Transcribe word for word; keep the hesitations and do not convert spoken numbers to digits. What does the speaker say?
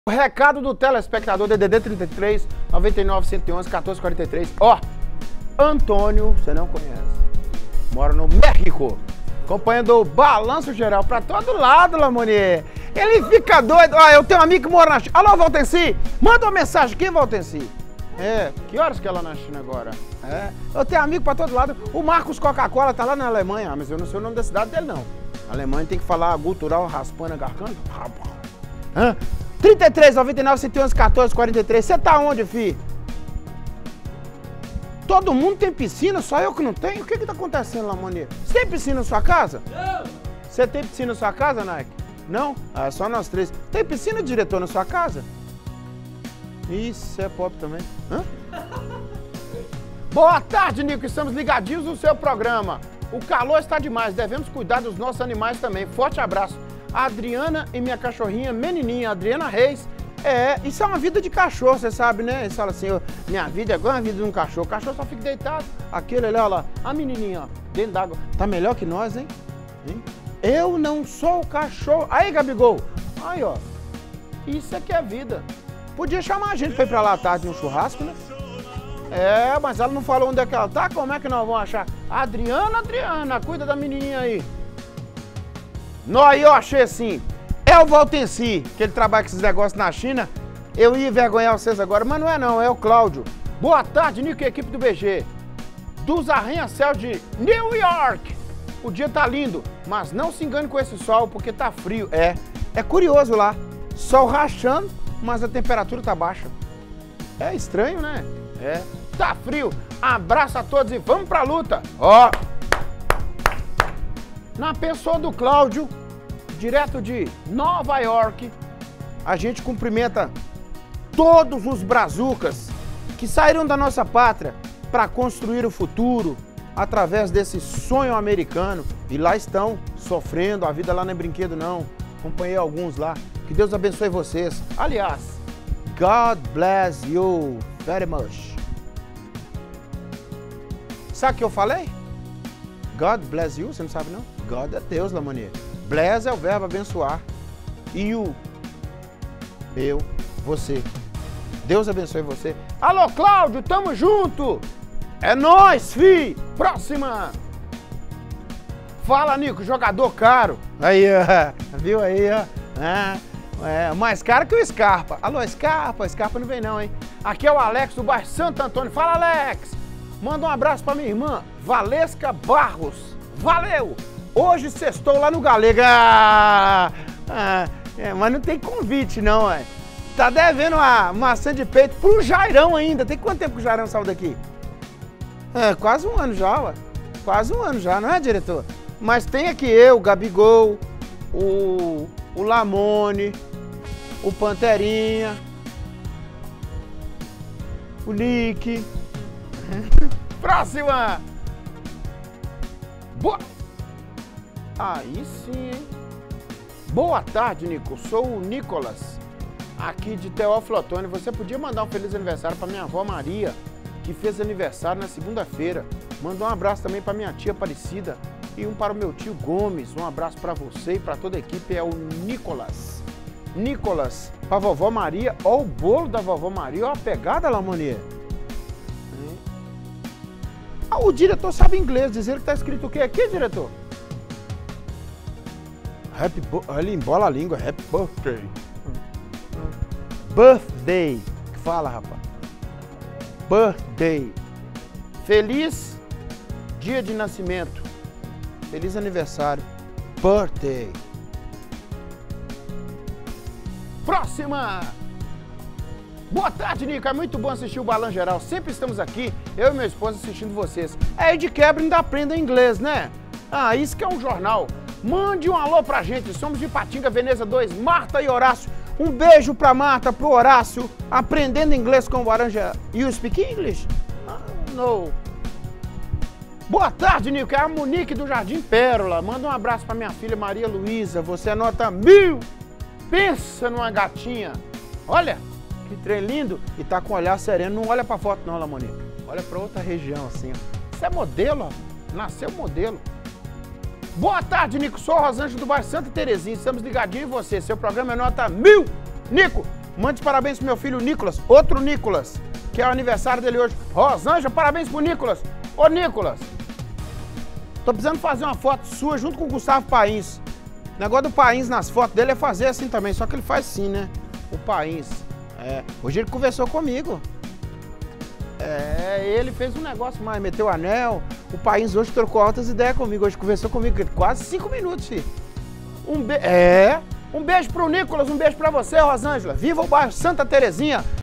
O recado do telespectador D D D trinta e três, noventa e nove, cento e onze, quatorze, quarenta e três. Ó, Antônio, você não conhece, mora no México, acompanhando o balanço geral pra todo lado, Lamonier. Ele fica doido. Ó, eu tenho um amigo que mora na China. Alô, Valtenci, manda uma mensagem aqui, Valtenci. É, que horas que ela na China agora? É, eu tenho amigo pra todo lado. O Marcos Coca-Cola tá lá na Alemanha, mas eu não sei o nome da cidade dele, não. A Alemanha tem que falar gutural, raspando a garganta. Hã? trinta e três, noventa e nove, cento e onze, quatorze, quarenta e três. Você tá onde, fi? Todo mundo tem piscina, só eu que não tenho? O que que tá acontecendo, Lamonier? Você tem piscina na sua casa? Não. Você tem piscina na sua casa, Nike? Não? Ah, só nós três. Tem piscina, diretor, na sua casa? Isso é pop também. Hã? Boa tarde, Nico. Estamos ligadinhos no seu programa. O calor está demais, devemos cuidar dos nossos animais também. Forte abraço. A Adriana e minha cachorrinha menininha, Adriana Reis. É, isso é uma vida de cachorro, você sabe, né? Eles falam assim, oh, minha vida é igual a vida de um cachorro. O cachorro só fica deitado. Aquele ali, olha lá, a menininha, ó, dentro d'água. Tá melhor que nós, hein? hein? Eu não sou o cachorro. Aí, Gabigol. Aí, ó. Isso é que é vida. Podia chamar a gente pra ir pra lá à tarde num churrasco, né? É, mas ela não falou onde é que ela tá. Como é que nós vamos achar? Adriana, Adriana, cuida da menininha aí. Nó, eu achei assim, é o Valtenci, que ele trabalha com esses negócios na China. Eu ia envergonhar vocês agora, mas não é não, é o Cláudio. Boa tarde, Nico e equipe do B G. Dos arranha-céus de New York. O dia tá lindo, mas não se engane com esse sol, porque tá frio. É, é curioso lá, sol rachando, mas a temperatura tá baixa. É estranho, né? É, tá frio. Abraço a todos e vamos pra luta. Ó. Na pessoa do Cláudio, direto de Nova York, a gente cumprimenta todos os brazucas que saíram da nossa pátria para construir o futuro através desse sonho americano e lá estão sofrendo, a vida lá não é brinquedo não. Acompanhei alguns lá. Que Deus abençoe vocês. Aliás, God bless you very much. Sabe o que eu falei? God bless you, você não sabe não? God é Deus, Lamonier. Bless é o verbo abençoar. You, eu, você. Deus abençoe você. Alô, Cláudio, tamo junto. É nóis, fi. Próxima. Fala, Nico, jogador caro. Aí, ó. Viu aí, ó. Ah, é, mais caro que o Scarpa. Alô, Scarpa. Scarpa não vem não, hein. Aqui é o Alex do bairro Santo Antônio. Fala, Alex. Manda um abraço pra minha irmã, Valesca Barros. Valeu! Hoje sextou lá no Galega. Ah, ah, é, mas não tem convite, não, ué. Tá devendo uma maçã de peito pro Jairão ainda. Tem quanto tempo que o Jairão saiu daqui? É, quase um ano já, ué. Quase um ano já, não é, diretor? Mas tem aqui eu, o Gabigol, o, o Lamone, o Panterinha, o Nick. Próxima! Boa! Aí sim, hein? Boa tarde, Nico. Sou o Nicolas, aqui de Teófilo Otoni. Você podia mandar um feliz aniversário para minha avó Maria, que fez aniversário na segunda-feira. Manda um abraço também para minha tia Aparecida e um para o meu tio Gomes. Um abraço para você e para toda a equipe. É o Nicolas. Nicolas, para a vovó Maria. Ó o bolo da vovó Maria. Ó a pegada, Lamonier. Ah, o diretor sabe inglês, dizer que tá escrito o que aqui, diretor? Happy Ele embola a língua, happy birthday. Birthday, que fala, rapaz. Birthday. Feliz dia de nascimento. Feliz aniversário. Birthday. Próxima! Boa tarde, Nico. É muito bom assistir o Balanço Geral. Sempre estamos aqui, eu e minha esposa, assistindo vocês. Aí de quebra ainda aprenda inglês, né? Ah, isso que é um jornal. Mande um alô pra gente. Somos de Patinga, Veneza dois, Marta e Horácio. Um beijo pra Marta, pro Horácio, aprendendo inglês com o Balanço Geral. You speak English? Ah, no. Boa tarde, Nico. É a Monique do Jardim Pérola. Manda um abraço pra minha filha Maria Luísa. Você é nota mil. Pensa numa gatinha. Olha. Que trem lindo e tá com um olhar sereno. Não olha pra foto não, Lamonique. Olha pra outra região assim, ó. Isso é modelo, ó. Nasceu modelo. Boa tarde, Nico. Sou o Rosângela do bairro Santa Terezinha. Estamos ligadinhos em você. Seu programa é nota mil. Nico, Mande os parabéns pro meu filho Nicolas, outro Nicolas, que é o aniversário dele hoje. Rosângela, parabéns pro Nicolas. Ô, Nicolas, tô precisando fazer uma foto sua junto com o Gustavo Pains. O negócio do Pains nas fotos dele é fazer assim também, só que ele faz assim, né? O Pains. É, hoje ele conversou comigo. É, ele fez um negócio mais, meteu o anel. O Pains hoje trocou altas ideias comigo, hoje conversou comigo quase cinco minutos, filho. Um be... É, um beijo pro Nicolas, um beijo pra você, Rosângela. Viva o bairro Santa Terezinha.